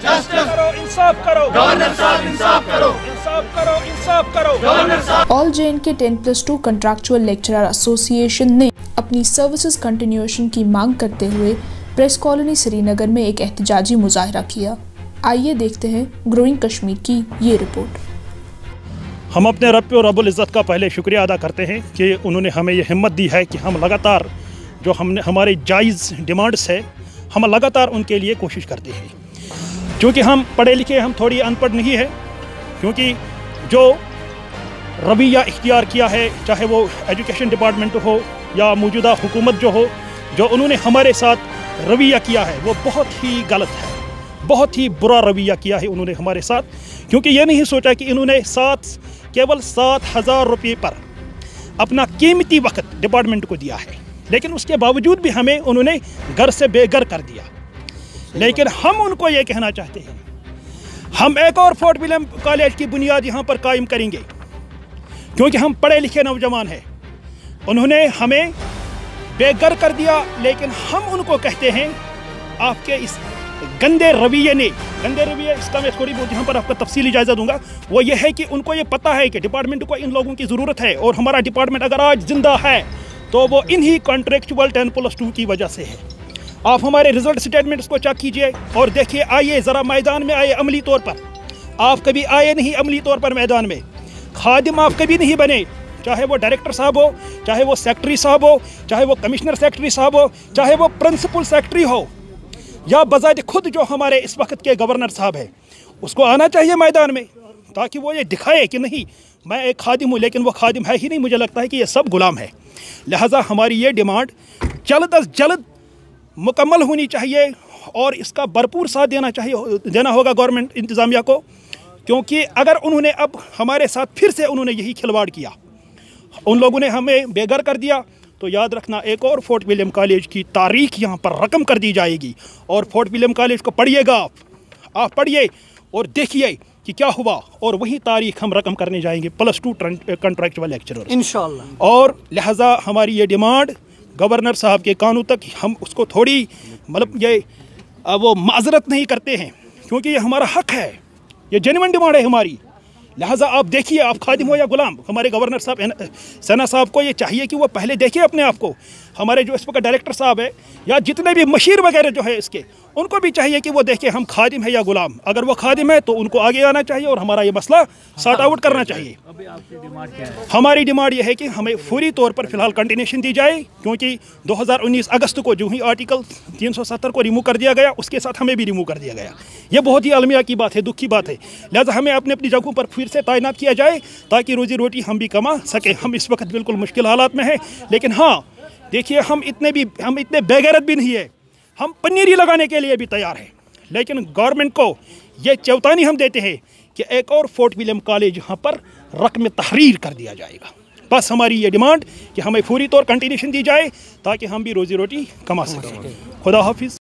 इंसाफ करो गवर्नर साहब, इंसाफ करो, इंसाफ करो, इंसाफ करो गवर्नर साहब। All J&K 10+2 contractual lecturer association ने अपनी सर्विसेज कंटिन्यूएशन की मांग करते हुए प्रेस कॉलोनी श्रीनगर में एक एहतजाजी मुजाहरा किया। आइए देखते हैं ग्रोइंग कश्मीर की ये रिपोर्ट। हम अपने रब और रब्बुल इज़्ज़त का पहले शुक्रिया अदा करते हैं कि उन्होंने हमें ये हिम्मत दी है कि हम लगातार जो हमने हमारे जायज़ डिमांड्स है हम लगातार उनके लिए कोशिश करते हैं। क्योंकि हम पढ़े लिखे, हम थोड़ी अनपढ़ नहीं है, क्योंकि जो रवैया इख्तियार किया है, चाहे वो एजुकेशन डिपार्टमेंट हो या मौजूदा हुकूमत जो हो, जो उन्होंने हमारे साथ रवैया किया है वो बहुत ही गलत है, बहुत ही बुरा रवैया किया है उन्होंने हमारे साथ। क्योंकि ये नहीं सोचा कि इन्होंने केवल 7,000 रुपये पर अपना कीमती वक्त डिपार्टमेंट को दिया है, लेकिन उसके बावजूद भी हमें उन्होंने घर से बेघर कर दिया। लेकिन हम उनको ये कहना चाहते हैं, हम एक और फोर्ट विलियम कॉलेज की बुनियाद यहाँ पर कायम करेंगे, क्योंकि हम पढ़े लिखे नौजवान हैं। उन्होंने हमें बेघर कर दिया, लेकिन हम उनको कहते हैं आपके इस गंदे रवैये ने, गंदे रवैये इसका मैं थोड़ी बहुत यहाँ पर आपको तफसीली इजाज़त दूंगा, वो ये है कि उनको ये पता है कि डिपार्टमेंट को इन लोगों की ज़रूरत है, और हमारा डिपार्टमेंट अगर आज जिंदा है तो वो इन्हीं कॉन्ट्रेक्चुअल 10+2 की वजह से है। आप हमारे रिजल्ट स्टेटमेंट्स को चेक कीजिए और देखिए, आइए ज़रा मैदान में आइए अमली तौर पर। आप कभी आए नहीं अमली तौर पर मैदान में, खादिम आप कभी नहीं बने, चाहे वो डायरेक्टर साहब हो, चाहे वो सेक्रेटरी साहब हो, चाहे वो कमिश्नर सेक्रेटरी साहब हो, चाहे वो प्रिंसिपल सेक्रेटरी हो, या बजाय खुद जो हमारे इस वक्त के गवर्नर साहब है, उसको आना चाहिए मैदान में, ताकि वो ये दिखाए कि नहीं मैं एक खादिम हूँ, लेकिन वो खादिम है ही नहीं। मुझे लगता है कि ये सब गुलाम है। लिहाजा हमारी ये डिमांड जल्द अज जल्द मुकम्मल होनी चाहिए, और इसका भरपूर साथ देना होगा गवर्नमेंट इंतज़ामिया को, क्योंकि अगर उन्होंने अब हमारे साथ फिर से उन्होंने यही खिलवाड़ किया, उन लोगों ने हमें बेघर कर दिया, तो याद रखना एक और फोर्ट विलियम कॉलेज की तारीख यहाँ पर रकम कर दी जाएगी। और फोर्ट विलियम कॉलेज को पढ़िएगा, आप पढ़िए और देखिए कि क्या हुआ, और वही तारीख हम रकम करने जाएंगे +2 कंट्रैक्चुअल लेक्चरर इंशाअल्लाह। और लिहाजा हमारी ये डिमांड गवर्नर साहब के कानों तक हम उसको थोड़ी मतलब ये वो माजरत नहीं करते हैं, क्योंकि ये हमारा हक है, ये जेन्युइन डिमांड है हमारी। लिहाजा आप देखिए, आप खादिम हो या गुलाम, हमारे गवर्नर साहब सना साहब को ये चाहिए कि वो पहले देखिए अपने आप को। हमारे जो इस वक्त डायरेक्टर साहब है या जितने भी मशीर वगैरह जो है इसके, उनको भी चाहिए कि वो देखें हम खादिम है या गुलाम। अगर वो खादिम है तो उनको आगे आना चाहिए और हमारा ये मसला सॉर्ट आउट करना चाहिए। अभी आपकी डिमांड क्या है? हमारी डिमांड ये है कि हमें फौरी तौर पर फिलहाल कंटिन्यूशन दी जाए, क्योंकि 2019 अगस्त को जो ही आर्टिकल 370 को रिमूव कर दिया गया, उसके साथ हमें भी रिमूव कर दिया गया। ये बहुत ही अलमिया की बात है, दुख की बात है। लिहाजा हमें अपनी अपनी जगहों पर फिर से तैनात किया जाए, ताकि रोजी रोटी हम भी कमा सकें। हम इस वक्त बिल्कुल मुश्किल हालात में हैं, लेकिन हाँ देखिए, हम इतने बेगैरत भी नहीं है, हम पनीरी लगाने के लिए भी तैयार हैं। लेकिन गवर्नमेंट को ये चेतावनी हम देते हैं कि एक और फोर्ट विलियम कॉलेज यहाँ पर रकम तहरीर कर दिया जाएगा। बस हमारी ये डिमांड कि हमें फौरी तौर कंटिन्यूशन दी जाए, ताकि हम भी रोजी रोटी कमा सकें। खुदा हाफिज़।